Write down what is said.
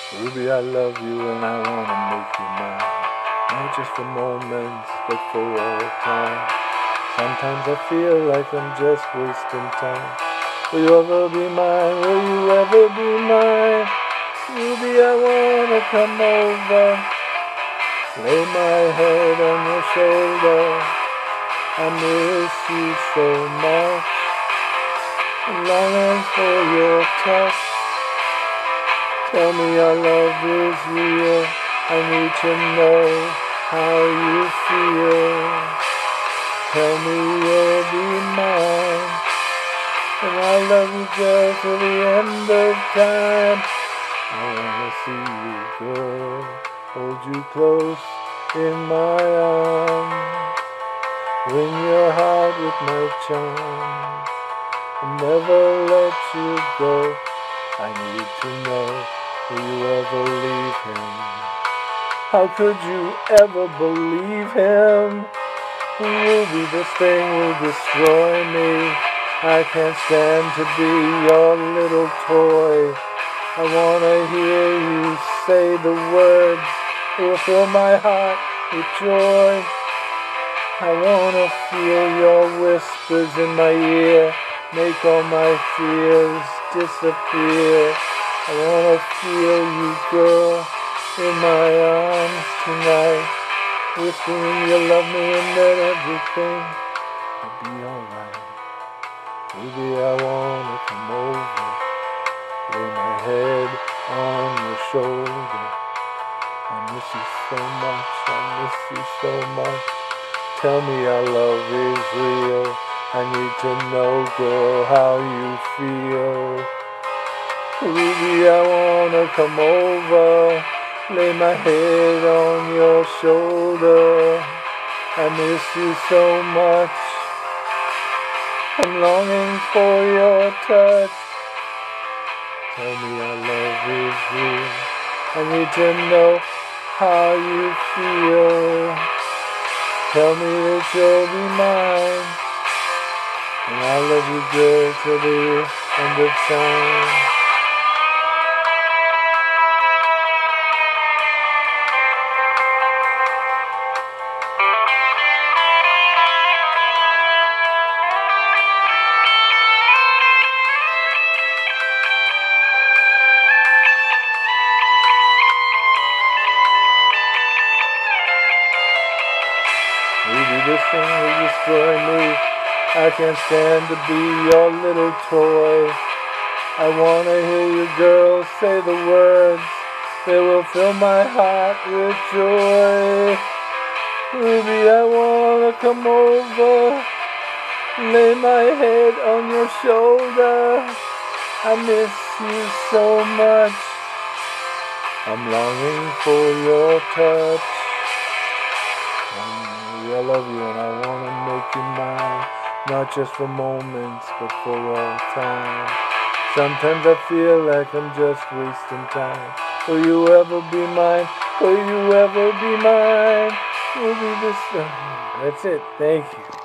Ruby, I love you and I wanna make you mine. Not just for moments, but for all time. Sometimes I feel like I'm just wasting time. Will you ever be mine? Will you ever be mine? Ruby, I wanna come over, lay my head on your shoulder. I miss you so much, I'm longing for your touch. Tell me our love is real, I need to know how you feel. Tell me you'll be mine, and I'll love you girl till the end of time. I wanna see you girl, hold you close in my arms, win your heart with my charms, and never let you go. I need to know, will you ever leave him? How could you ever believe him? Ruby, this thing will destroy me. I can't stand to be your little toy. I wanna hear you say the words that will fill my heart with joy. I wanna feel your whispers in my ear, make all my fears disappear. I wanna feel you, girl, in my arms tonight, whispering you love me and that everything will be alright. Ruby, I wanna come over, lay my head on your shoulder. I miss you so much, I miss you so much. Tell me our love is real, I need to know, girl, how you feel. Ruby, I wanna come over, lay my head on your shoulder. I miss you so much, I'm longing for your touch. Tell me our love is real, I need to know how you feel. Tell me that you'll be mine, and I'll love you good till the end of time. Ruby, this thing will destroy me. I can't stand to be your little toy. I wanna hear you, girl, say the words that will fill my heart with joy. Ruby, I wanna come over, lay my head on your shoulder. I miss you so much, I'm longing for your touch. I love you and I wanna make you mine, not just for moments, but for all time. Sometimes I feel like I'm just wasting time. Will you ever be mine? Will you ever be mine? Will be this. That's it. Thank you.